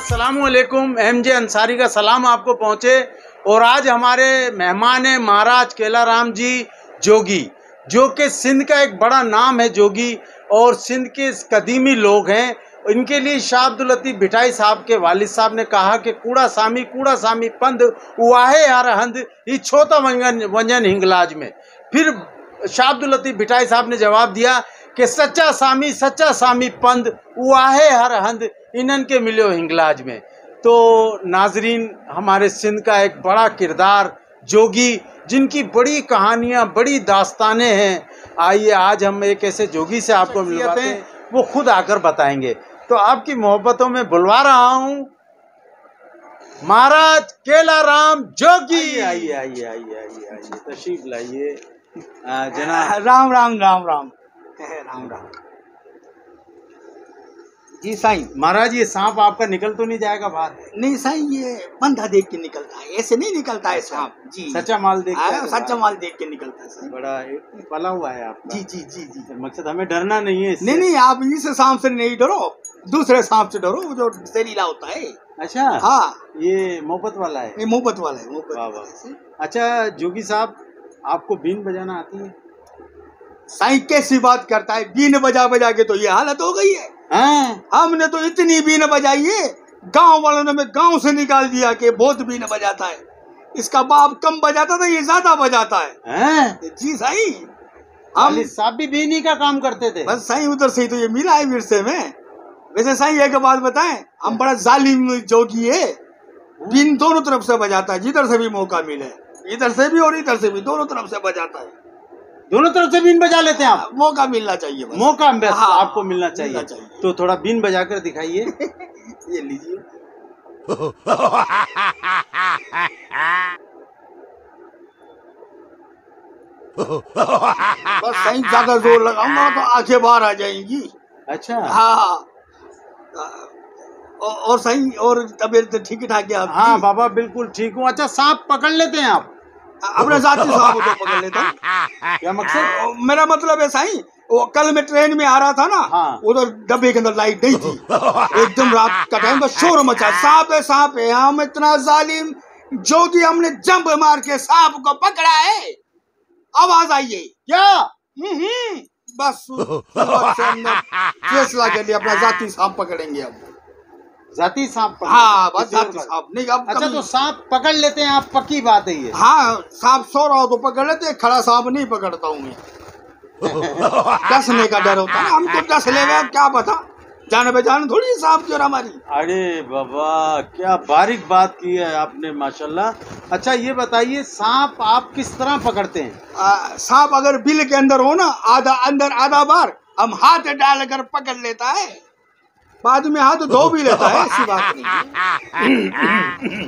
अस्सलामुअलैकुम। एमजे अंसारी का सलाम आपको पहुँचे। और आज हमारे मेहमान हैं महाराज केलाराम जी जोगी, जो कि सिंध का एक बड़ा नाम है जोगी, और सिंध के कदीमी लोग हैं। इनके लिए शाह अब्दुल लतीफ़ भिठाई साहब के वालिद साहब ने कहा कि कूड़ा सामी पंध उवाहे हर हंद ये छोटा वंजन हिंगलाज में। फिर शाह अब्दुल लतीफ़ भिठाई साहब ने जवाब दिया कि सच्चा सामी पंध उवाहे हर हंद इनन के मिलो हिंगलाज में। तो नाजरीन, हमारे सिंध का एक बड़ा किरदार जोगी, जिनकी बड़ी कहानियाँ, बड़ी दास्तानें हैं। आइए आज हम एक ऐसे जोगी से आपको मिलवाते हैं, वो खुद आकर बताएंगे। तो आपकी मोहब्बतों में बुलवा रहा हूँ महाराज केलाराम जोगी। आइए आइए आइए आइए आइए, तशरीफ लाइए जनाब। राम राम राम राम राम राम जी साईं। महाराज, ये सांप आपका निकल तो नहीं जाएगा बाहर? नहीं साईं, ये बंधा देख के निकलता है, ऐसे नहीं निकलता है सांप जी। सच्चा माल देख के? सच्चा माल देख के निकलता है साईं। बड़ा पला हुआ है आपका। जी जी जी जी। मकसद हमें डरना नहीं है इससे। नहीं, आप इस सांप से नहीं डरो, दूसरे सांप से डरो जो जहरीला होता है। अच्छा, हाँ, ये मोहब्बत वाला है। ये मोहब्बत वाला है, मोहब्बत वाह वाला वाह। है। अच्छा जोगी साहब, आपको बीन बजाना आती है? साईं कैसी बात करता है, बीन बजा बजा के तो ये हालत हो गई है। हमने तो इतनी बीन बजाई है, गांव वालों ने गांव से निकाल दिया कि बहुत बीन बजाता है। इसका बाप कम बजाता था, ये ज्यादा बजाता है। जी साईं, हम साहब भी बीन ही का काम करते थे? बस साईं, उधर से ही तो ये मिला है विरसे में। वैसे साईं एक बात बताएं, हम बड़ा जालिम जोगी है, बीन दोनों तरफ से बजाता है, जिधर से भी मौका मिले, इधर से भी और इधर से भी, दोनों तरफ से बजाता है। दोनों तरफ से बीन बजा लेते हैं आप? मौका मिलना चाहिए बस। मौका बस हाँ, आपको मिलना चाहिए। तो थोड़ा बीन बजा कर दिखाइए। ये लीजिए। बस सही ज्यादा जोर लगाऊंगा तो आंखें बाहर आ जाएंगी। अच्छा, हाँ। और सही, और तबीयत ठीक ठाक है आपकी? हाँ बाबा, बिल्कुल ठीक हूँ। अच्छा, सांप पकड़ लेते हैं आप? अपने जाति सांप को पकड़ लेता हूँ। क्या मकसद? मेरा मतलब है साईं, वो कल मैं ट्रेन में आ रहा था ना, हाँ। उधर डब्बे के अंदर लाइट नहीं थी, एकदम रात का टाइम, बस शोर मचा, सांप है। हम इतना जालिम जोगी, हमने जंप मार के सांप को पकड़ा है। आवाज आई है क्या? बस से हमने फैसला कर लिया, अपना जाति सांप पकड़ेंगे अब। जाति सांप? हाँ, बस जाति सांप नहीं अब। अच्छा, तो सांप पकड़ लेते हैं आप, पक्की बात है ये? हाँ, सांप सो रहा हो तो पकड़ लेते, खड़ा सांप नहीं पकड़ता हूँ मैं। डसने का डर होता है, हम तो डस लेंगे, क्या पता, जाने पहचान थोड़ी सांप की और हमारी। अरे बाबा, क्या बारीक बात की है आपने, माशाल्लाह। अच्छा ये बताइए, सांप आप किस तरह पकड़ते हैं? सांप अगर बिल के अंदर हो ना, आधा अंदर आधा बार, हम हाथ डालकर पकड़ लेता है, बाद में हाथ धो भी लेता है, ऐसी बात नहीं।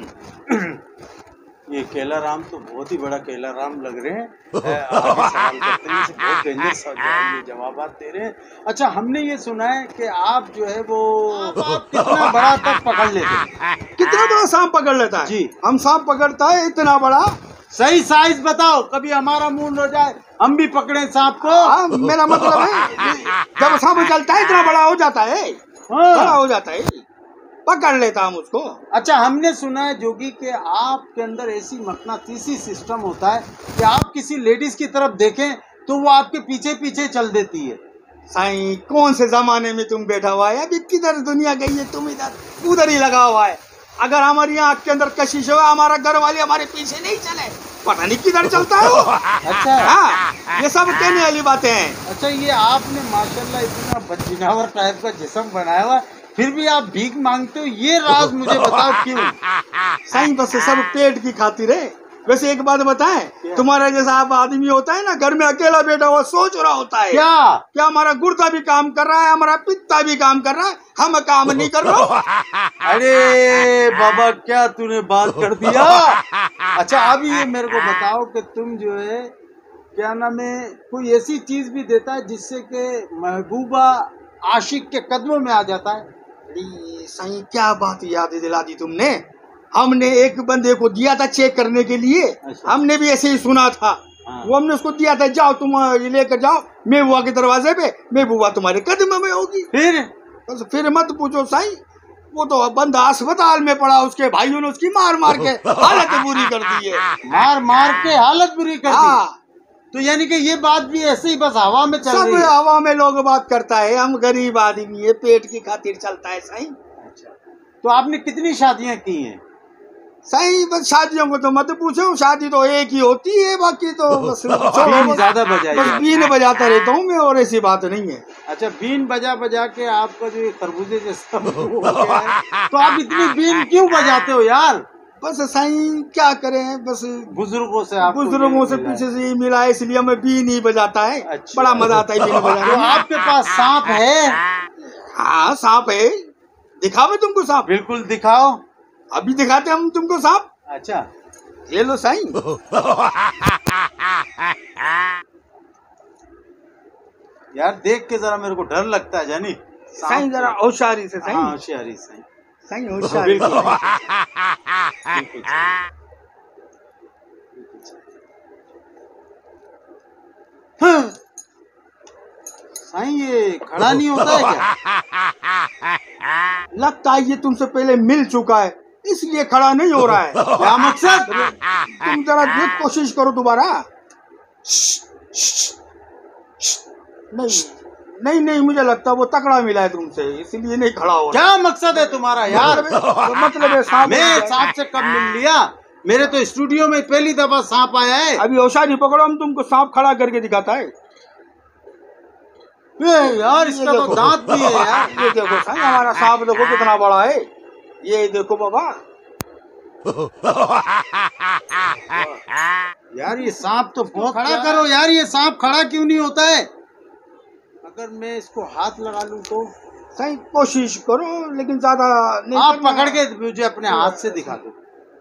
ये केलाराम तो बहुत ही बड़ा केलाराम लग रहे हैं। आगे सवाल करते हैं, बहुत डेंजर सवाल जवाबात दे रहे हैं। अच्छा, हमने ये सुना है कि आप जो है वो आप कितना बड़ा तक पकड़ लेते हैं? कितना बड़ा सांप पकड़ लेता है? जी, हम सांप पकड़ता है इतना बड़ा। सही साइज बताओ, कभी हमारा मुंह हो जाए, हम भी पकड़े सांप को। मेरा मतलब है, जब सांप चलता है इतना बड़ा हो जाता है, बड़ा हो जाता है, पकड़ लेता हम उसको। अच्छा, हमने सुना है जोगी के आपके अंदर ऐसी मकनातीसी सिस्टम होता है कि आप किसी लेडीज की तरफ देखें तो वो आपके पीछे पीछे चल देती है। साईं, कौन से जमाने में तुम बैठा हुआ है? अभी किधर दुनिया गई है, तुम इधर उधर ही लगा हुआ है। अगर हमारी आँख के अंदर कशिश हो, हमारा घर वाले हमारे पीछे नहीं चले, पता नहीं किधर चलता है वो। अच्छा, हाँ, ये सब कहने वाली बातें हैं। अच्छा, ये आपने माशाल्लाह इतना बदजिनावर टाइप का जिस्म बनाया हुआ, फिर भी आप भीख मांगते हो, ये राज मुझे बताओ क्यों? साईं, बस सब पेट की खातिर है। वैसे एक बात बताएं, तुम्हारा जैसा आप आदमी होता है ना, घर में अकेला बैठा हुआ सोच रहा होता है क्या हमारा गुर्दा भी काम कर रहा है, हमारा पित्ता भी काम कर रहा है, हम काम नहीं कर रहे। अरे बाबा, क्या तूने बात कर दिया। अच्छा, अब ये मेरे को बताओ कि तुम जो है, क्या नाम है, कोई ऐसी चीज भी देता है जिससे कि महबूबा आशिक के कदमों में आ जाता है? साईं, क्या बात याद दिला दी तुमने। हमने एक बंदे को दिया था चेक करने के लिए। अच्छा। हमने भी ऐसे ही सुना था। हाँ। वो हमने उसको दिया था, जाओ तुम लेकर जाओ महबूबा के दरवाजे पे, महबूबा तुम्हारे कदम में होगी। फिर मत पूछो साईं, वो तो बंदा अस्पताल में पड़ा, उसके भाइयों ने उसकी मार मार के हालत बुरी कर दी है। मार मार के हालत बुरी कर दी। हाँ। तो यानी कि ये बात भी ऐसे ही बस हवा में चल रही है। सब हवा में लोग बात करता है, हम गरीब आदमी है, पेट की खातिर चलता है साईं। अच्छा, तो आपने कितनी शादियां की हैं? साईं बस शादियों को तो मत पूछो, शादी तो एक ही होती है, बाकी तो बस बीन ज्यादा बजाइए। बस बीन बजाता रहता हूँ मैं, और ऐसी बात नहीं है। अच्छा, बीन बजा बजा के आपका जो खरबूजे जैसा हो गया है, तो आप इतनी बीन क्यों बजाते हो यार? बस साईं क्या करें, बस बुजुर्गों से पीछे से ही मिला है, इसलिए हमें बीन ही बजाता है। अच्छा। बड़ा मजा आता है बीन बजाने तो में। आपके पास सांप है? हाँ सांप है, दिखावे तुमको सांप? बिल्कुल दिखाओ। अभी दिखाते हम तुमको सांप। अच्छा, ये लो साईं। यार देख के जरा मेरे को डर लगता है जानी। साईं जरा होशियारी से साईं। हाँ, होशियारी से साईं होशियारी से। साईं ये खड़ा नहीं होता है क्या? लगता है ये तुमसे पहले मिल चुका है, इसलिए खड़ा नहीं हो रहा है। क्या मकसद? तुम जरा देख कोशिश करो दोबारा। नहीं नहीं, मुझे लगता है वो तकड़ा मिला है तुमसे, इसलिए नहीं खड़ा हो रहा। क्या मकसद है तुम्हारा यार? मतलब है सांप। मैं सांप से कब मिल लिया? मेरे तो स्टूडियो में पहली दफा सांप आया है। अभी होशियारी पकड़ो, हम तुमको सांप खड़ा करके दिखाता है। यार इसका तो दांत भी है यार। ये देखो साईं, हमारा सांप देखो कितना बड़ा है। ये देखो बाबा। यार ये सांप तो बहुत खड़ा करो यार, ये सांप खड़ा क्यों नहीं होता है? अगर मैं इसको हाथ लगा लूं तो? साईं कोशिश करो, लेकिन ज्यादा नहीं। आप पकड़ के मुझे अपने हाथ से दिखा दो।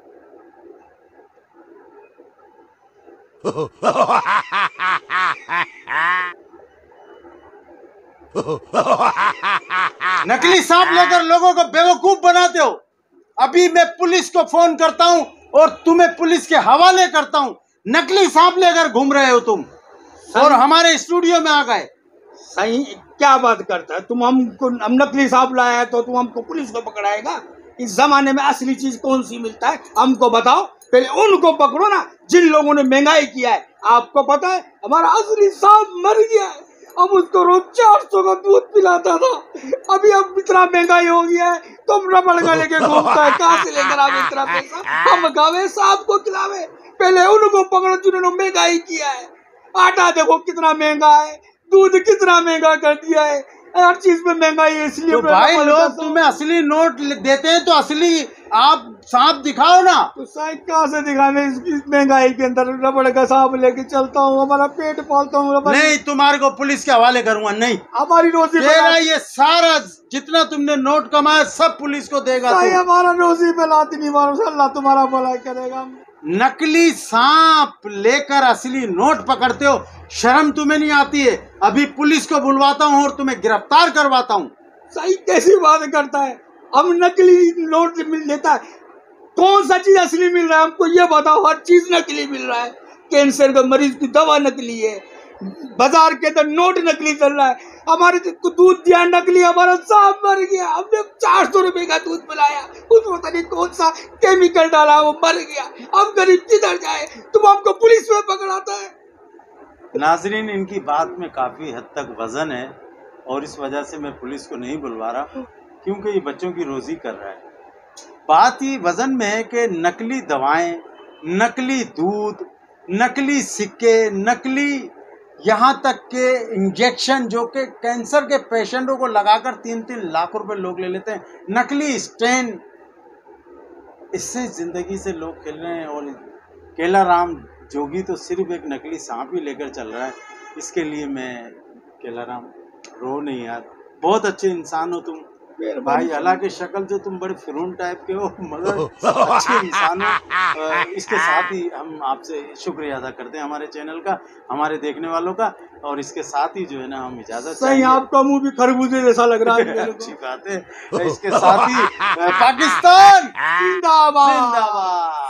नकली सांप लेकर लोगों को बेवकूफ बनाते हो। अभी मैं पुलिस को फोन करता हूं और तुम्हें पुलिस के हवाले करता हूं। नकली सांप लेकर घूम रहे हो तुम और हमारे स्टूडियो में आ गए। साईं क्या बात करता है तुम? हम नकली सांप लाया है तो तुम हमको पुलिस को पकड़ाएगा? इस जमाने में असली चीज कौन सी मिलता है हमको बताओ। पहले उनको पकड़ो ना जिन लोगों ने महंगाई किया है। आपको पता है हमारा असली सांप मर गया है, हम उसको रोज 400 का दूध पिलाता था। अभी अब इतना महंगाई हो गया है, तुम रबड़ का लेके घूमता है। कहाँ से लेकर आवे इतना पैसा? हम गावे सांप को खिलावे। पहले उनको पकड़ो जिन्होंने महंगाई किया है। आटा देखो कितना महंगा है, दूध कितना महंगा कर दिया है, हर चीज में महंगाई है। इसलिए तो भाई लोग तुम्हें असली नोट देते हैं तो असली आप सांप दिखाओ ना। तो साईं कहाँ से दिखाने, इसकी महंगाई के अंदर रबड़ का सांप लेके चलता हूँ, हमारा पेट पालता हूँ। नहीं, तुम्हारे को पुलिस के हवाले करूंगा। नहीं, हमारी रोजी तेरा ये सारा जितना तुमने नोट कमाया सब पुलिस को देगा। हमारा रोजी पे लाती नहीं मारो, अल्लाह तुम्हारा भला करेगा। नकली सांप लेकर असली नोट पकड़ते हो, शर्म तुम्हें नहीं आती है? अभी पुलिस को बुलवाता हूँ और तुम्हें गिरफ्तार करवाता हूँ। सही कैसी बात करता है? हम नकली नोट मिल लेता है, कौन सा चीज असली मिल रहा है हमको ये बताओ। हर चीज नकली मिल रहा है, कैंसर का मरीज की दवा नकली है, बाजार के अंदर नोट नकली चल रहा है। हमारे दूध दिया नकली, हमारा सांप मर गया। हमने 400 रुपए का दूध पिलाया, उसमें पता नहीं कौन सा केमिकल डाला, वो मर गया। अब गरीब किधर जाए? तुम हमको पुलिस में पकड़ाता है। नाजरीन, इनकी बात में काफी हद तक वजन है और इस वजह से मैं पुलिस को नहीं बुलवा रहा, क्योंकि ये बच्चों की रोजी कर रहा है। बात ही वजन में है कि नकली दवाएं, नकली दूध, नकली सिक्के, नकली यहाँ तक के इंजेक्शन जो कि कैंसर के पेशेंटों को लगाकर 3-3 लाख रुपए लोग ले लेते हैं, नकली स्टेन, इससे जिंदगी से लोग खेल रहे हैं। और केला राम जोगी तो सिर्फ एक नकली सांप ही लेकर चल रहा है। इसके लिए मैं केला राम रो नहीं यार, बहुत अच्छे इंसान हो तुम भाई। हालांकि शक्ल जो तुम बड़े फिरून टाइप के हो मगर अच्छे इंसान हो। इसके साथ ही हम आपसे शुक्रिया अदा करते हैं हमारे चैनल का, हमारे देखने वालों का। और इसके साथ ही जो है ना हम इजाजत सही, आपका मुंह भी खरबूजे जैसा लग रहा है। अच्छी बात है। इसके साथ ही पाकिस्तान जिंदाबाद।